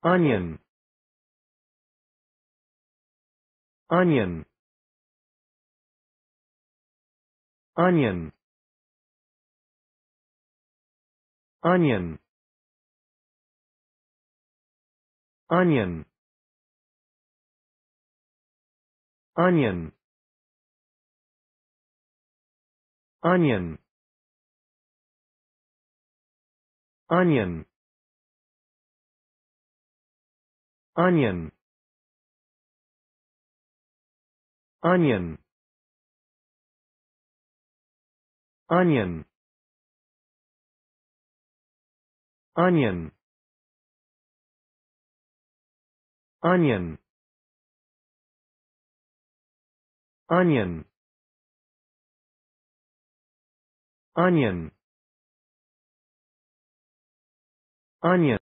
onion, onion, onion, onion, onion, onion, onion, onion, onion, onion, onion, onion, onion, onion, onion, onion.